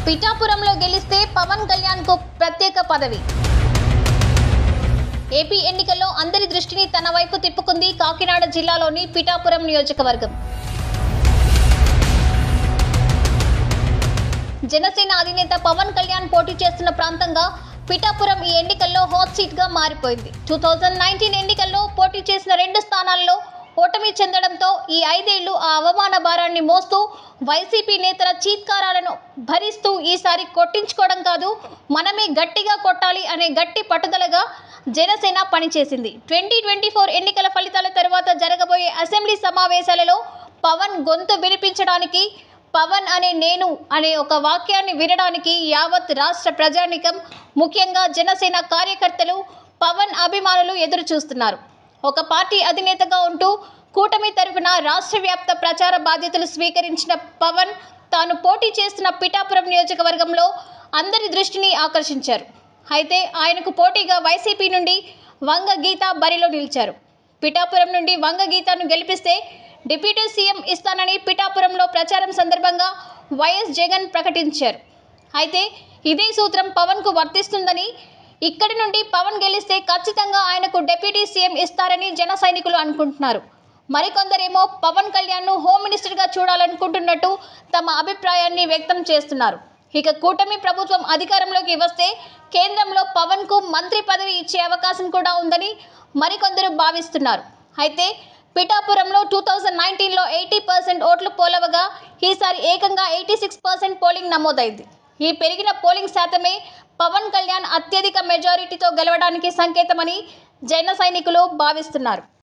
పిఠాపురంలో గెలిస్తే పవన్ కళ్యాణ్ కు ప్రత్యేక పదవి. ఏపీ ఎన్నికల్లో అందరి దృష్టిని తన వైపు తిప్పుకుంది కాకినాడ జిల్లాలోని పిఠాపురం నియోజకవర్గం. జనసేన అధినేత పవన్ కళ్యాణ్ పోటీ చేస్తున్న ప్రాంతంగా పిఠాపురం ఈ ఎన్నికల్లో హాట్ సీట్ గా మారిపోయింది. 2019 ఎన్నికల్లో పోటీ చేసిన 2 స్థానాల్లో ఓటమి చెందడంతో ఈ 5 ఏళ్లు ఆ అవమాన భారాన్ని మోస్తూ వైసీపీ నేతల చీత్కారాలను భరిస్తూ ఈసారి కొట్టించుకోవడం కాదు, మనమే గట్టిగా కొట్టాలి అనే గట్టి పట్టుదలగా జనసేన పనిచేసింది. 2024 ఎన్నికల ఫలితాల తర్వాత జరగబోయే అసెంబ్లీ సమావేశాలలో పవన్ గొంతు వినిపించడానికి, పవన్ అనే నేను అనే ఒక వాక్యాన్ని వినడానికి యావత్ రాష్ట్ర ప్రజానీకం, ముఖ్యంగా జనసేన కార్యకర్తలు, పవన్ అభిమానులు ఎదురు చూస్తున్నారు. ఒక పార్టీ అధినేతగా ఉంటూ కూటమి తరఫున రాష్ట్ర వ్యాప్త ప్రచార బాధ్యతలు స్వీకరించిన పవన్ తాను పోటీ చేస్తున్న పిఠాపురం నియోజకవర్గంలో అందరి దృష్టిని ఆకర్షించారు. అయితే ఆయనకు పోటీగా వైసీపీ నుండి వంగ గీత బరిలో నిలిచారు. పిఠాపురం నుండి వంగ గీతను గెలిపిస్తే డిప్యూటీ సీఎం ఇస్తానని పిఠాపురంలో ప్రచారం సందర్భంగా వైఎస్ జగన్ ప్రకటించారు. అయితే ఇదే సూత్రం పవన్కు వర్తిస్తుందని, ఇక్కడి నుండి పవన్ గెలిస్తే ఖచ్చితంగా ఆయనకు డిప్యూటీ సీఎం ఇస్తారని జన సైనికులు అనుకుంటున్నారు. మరికొందరేమో పవన్ కళ్యాణ్ను హోమ్ మినిస్టర్గా చూడాలనుకుంటున్నట్టు తమ అభిప్రాయాన్ని వ్యక్తం చేస్తున్నారు. ఇక కూటమి ప్రభుత్వం అధికారంలోకి వస్తే కేంద్రంలో పవన్కు మంత్రి పదవి ఇచ్చే అవకాశం కూడా ఉందని మరికొందరు భావిస్తున్నారు. అయితే పిఠాపురంలో 2019లో 80% ఓట్లు పోలవగా ఈసారి ఏకంగా 86% పోలింగ్ నమోదైంది. ఈ పెరిగిన పోలింగ్ శాతమే పవన్ కళ్యాణ్ అత్యధిక మెజారిటీతో గెలవడానికి సంకేతమని జన సైనికులు భావిస్తున్నారు.